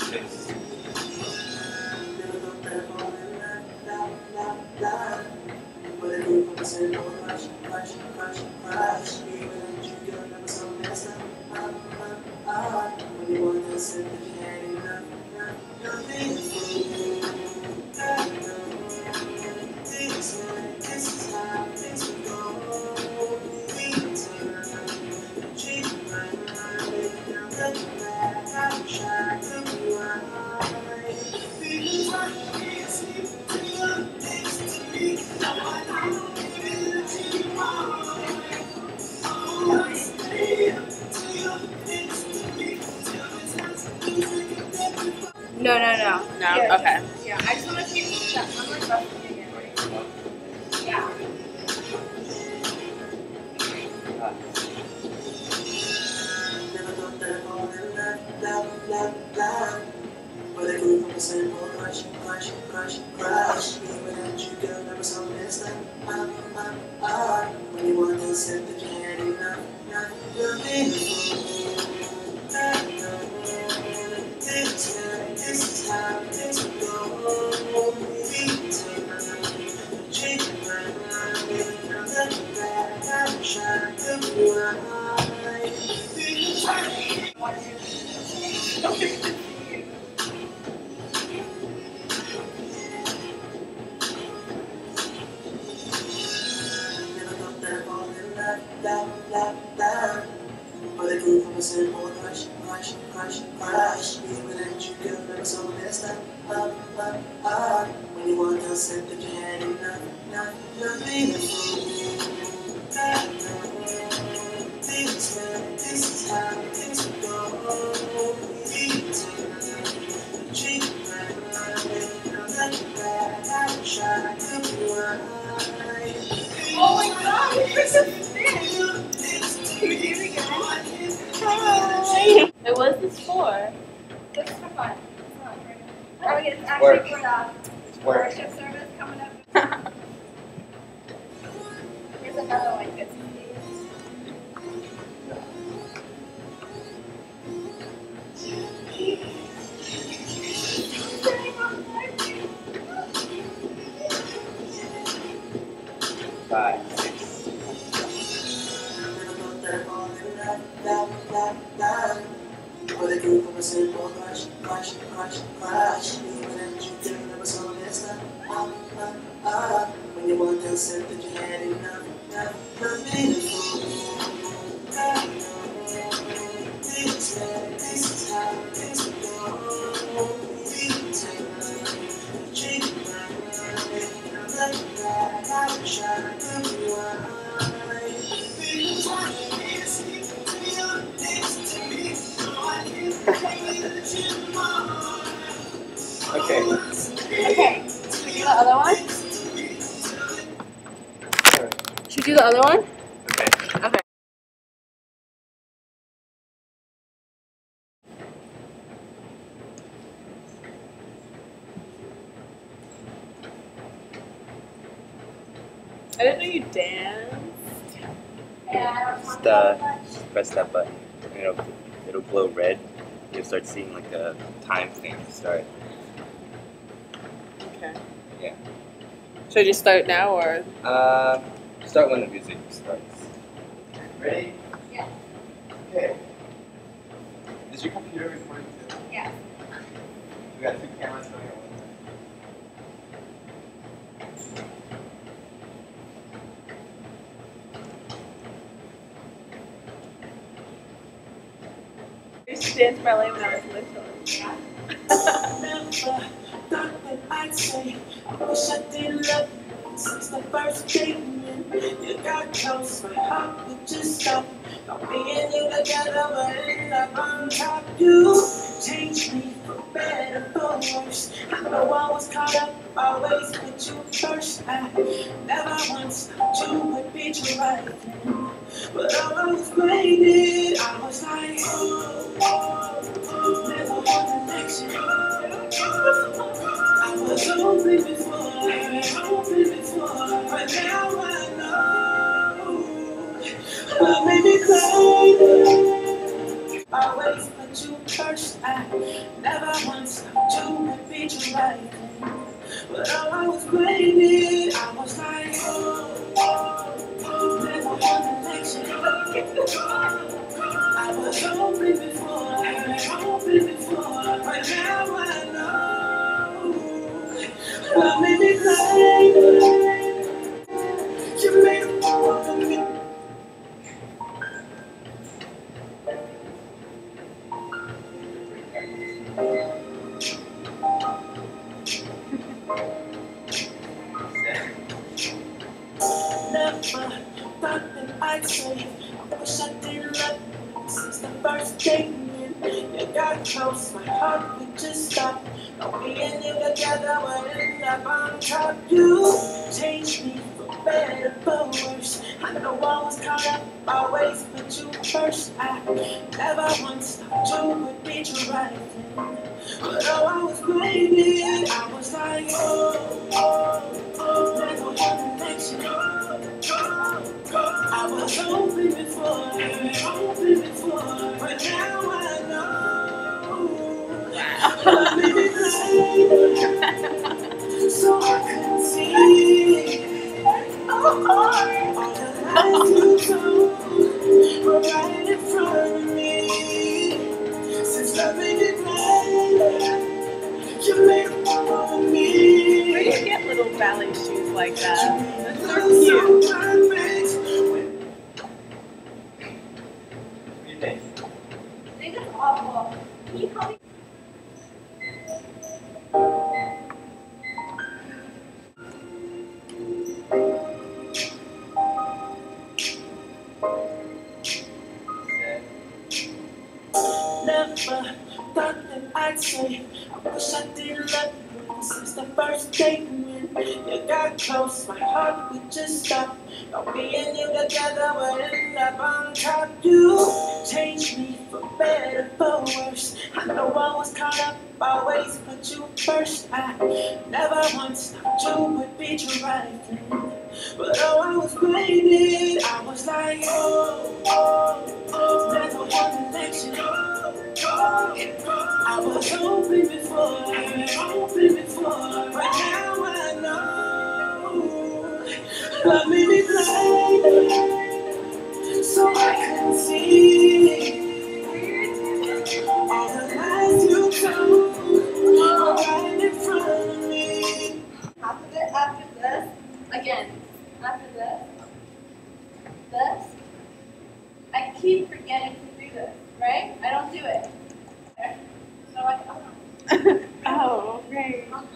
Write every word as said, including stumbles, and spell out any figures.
Yes. No, no, no. No? Yeah, Okay. Yeah, I just want to see that one more question again. Yeah. But I grew from the same old crush, crush, crush, crush. Even without you, girl, never so messed up. Ah, ah, ah. When you want to said that you had enough, enough, nothing. This is how this will go. Change my mind, I'm not bad, I'm shy, but I grew from the same old crush, crush, crush, crush. Even without you, girl, never so messed up. Up, up, up. When you walked out, said that you had enough, enough, nothing. This is how things will go. Cheat my mind, I'm not bad, I'm shy, Oh my god, this is fish. Hi. Wait, what is this for? This is for fun. Oh, yeah, it's Work. actually for the It's work. worship service coming up. Here's another one. It's Five, six. But I grew from a simple crush, crush, crush, crush. Even without you, girl, never so messed up. Ah, ah, ah. When you walked out, said that you had enough, enough, nothing. This is how things will go. Cheat my mind, I'm not bad, I'm shy, Okay. Okay. Should we do the other one? Should we do the other one? Okay. Okay. I didn't know you danced. Just uh, press that button. And it'll, it'll glow red. You'll start seeing like a time thing start. Okay. Yeah. Should I just start now or? Uh, start when the music starts. Ready? Yeah. Okay. Is your computer recording too? Yeah. We got two cameras going at one time. I used to dance ballet when I was little. Yeah. Never thought that I'd say I wish I did love you since the first day. You got close, my heart would just stop. Not being you together, but end up on top. You changed me for better, for worse. I know I was caught up, always put you first. I never once thought you would be true right then. But I was waiting, I was like, oh, oh, oh, never want connection. I was hoping before, hoping before, but now I know. Love made me crazy. Always put you first. first. I never once thought you would be the right thing. But all I was waiting, I was like, oh, oh, oh, never one election. I was hoping before, I was hoping before, but now I know. Love made me blind. You made a fool of me. Never thought that I'd say I wish I didn't love you since the first day when you got close. My heart would just stop. Now me and you together would end up on top. You changed me for better, for worse. I know I was caught up, always put you first. I never once thought you would be the right thing. But oh, I was waiting, I was like, oh, oh, oh, never one election. I was hoping before, hoping before, but now I know. Love made me blind, so I couldn't see all the lies you told were right in front of me. Since love made me blind, you made a fool of me. Where do you get little ballet shoes like that? That's so So cute. perfect. What do you think? I think it's awful. Can you help me? Never thought that I'd say I wish I didn't love you since the first day when you got close. My heart would just stop. Now me and you together would end up on top. You changed me for better, for worse. I know I was caught up, always put you first. I never once thought you would be the right thing. But oh, I was waiting, I was like, oh, oh, oh, never one election. I was hoping before, hoping before, but now I know. Love made me blind, so I couldn't see all the lies you told were right in front of me. After this, after this, again, after this, this, I keep forgetting to do this, right? I don't do it. So like, oh. Oh, great. Uh-huh.